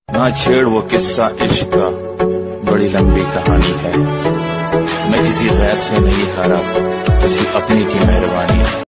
ना छेड़ वो किस्सा इश्क का, बड़ी लंबी कहानी है। मैं किसी गैर से नहीं हारा, किसी अपनी की मेहरबानी है।